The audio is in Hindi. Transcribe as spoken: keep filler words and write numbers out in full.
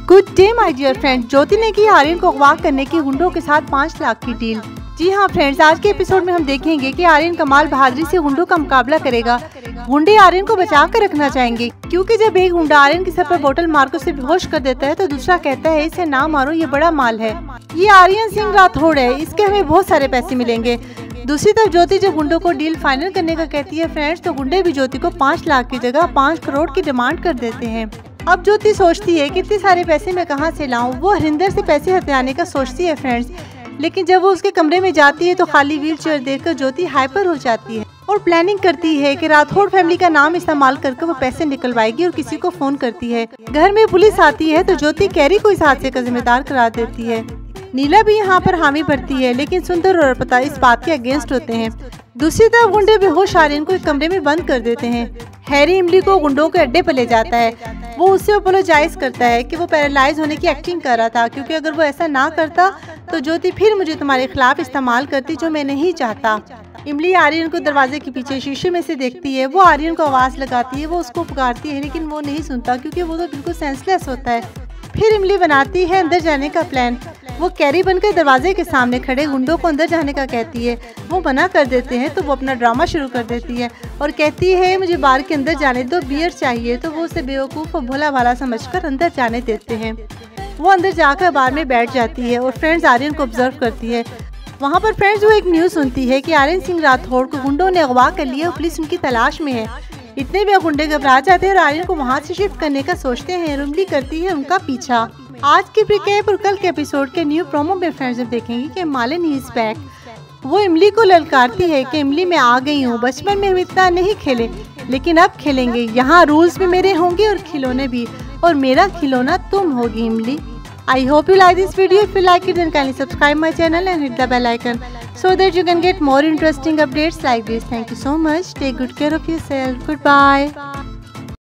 Good day my dear friend. Jyoti ने की आर्यन को अगवा करने की गुंडों के साथ पाँच लाख की डील। जी हाँ फ्रेंड्स, आज के एपिसोड में हम देखेंगे कि आर्यन कमाल बहादुरी से गुंडों का मुकाबला करेगा। गुंडे आर्यन को बचा कर रखना चाहेंगे क्योंकि जब एक गुंडा आर्यन के सर पर बोतल मार कर उसे बेहोश कर देता है तो दूसरा कहता है इसे ना मारो, ये बड़ा माल है, ये आर्यन सिंह राठौड़ है, इसके हमें बहुत सारे पैसे मिलेंगे। दूसरी तरफ ज्योति जब गुंडों को डील फाइनल करने का कहती है फ्रेंड्स, तो गुंडे भी ज्योति को पाँच लाख की जगह पाँच करोड़ की डिमांड कर देते हैं। अब ज्योति सोचती है कि इतने सारे पैसे मैं कहाँ से लाऊं। वो हरिंदर से पैसे हथियाने का सोचती है फ्रेंड्स, लेकिन जब वो उसके कमरे में जाती है तो खाली व्हील चेयर देखकर ज्योति हाइपर हो जाती है और प्लानिंग करती है कि राठौड़ फैमिली का नाम इस्तेमाल करके वो पैसे निकलवाएगी और किसी को फोन करती है। घर में पुलिस आती है तो ज्योति कैरी को इस हादसे का जिम्मेदार करार देती है। नीला भी यहाँ पर हामी भरती है, लेकिन सुंदर और अर्पिता इस बात के अगेंस्ट होते हैं। दूसरी तरफ गुंडे बेहोश आर्यन को एक कमरे में बंद कर देते हैं। हैरी इमली को गुंडों के अड्डे पर ले जाता है। वो उससे अपोलोजाइज करता है कि वो पैरालाइज होने की एक्टिंग कर रहा था, क्योंकि अगर वो ऐसा ना करता तो ज्योति फिर मुझे तुम्हारे खिलाफ इस्तेमाल करती, जो मैं नहीं चाहता। इमली आर्यन को दरवाजे के पीछे शीशे में से देखती है। वो आर्यन को आवाज लगाती है, वो उसको पुकारती है, लेकिन वो नहीं सुनता क्योंकि वो तो बिल्कुल सेंसलेस होता है। फिर इमली बनाती है अंदर जाने का प्लान। वो कैरी बनकर दरवाजे के सामने खड़े गुंडों को अंदर जाने का कहती है। वो मना कर देते हैं तो वो अपना ड्रामा शुरू कर देती है और कहती है मुझे बार के अंदर जाने दो, बियर चाहिए। तो वो उसे बेवकूफ़ और भोला भाला समझकर अंदर जाने देते हैं। वो अंदर जाकर बार में बैठ जाती है और फ्रेंड्स आर्यन को ऑब्जर्व करती है। वहाँ पर फ्रेंड्स वो एक न्यूज़ सुनती है कि आर्यन सिंह राठौड़ को गुंडों ने अगवा कर लिया और पुलिस उनकी तलाश में है। इतने में गुंडे घबरा जाते हैं और आर्यन को वहाँ से शिफ्ट करने का सोचते हैं। इमली करती है उनका पीछा। आज के प्रीकैप और कल के एपिसोड के न्यू प्रोमो में फ्रेंड्स देखेंगे कि मालिन इज बैक। वो इमली को ललकारती है कि इमली मैं आ गई हूँ, बचपन में हम इतना नहीं खेले लेकिन अब खेलेंगे। यहाँ रूल्स भी मेरे होंगे और खिलौने भी, और मेरा खिलौना तुम होगी इमली। I hope you like this video. If you like it, then kindly subscribe my channel and hit the bell icon so that you can get more interesting updates like this. Thank you so much. Take good care of yourself. Goodbye.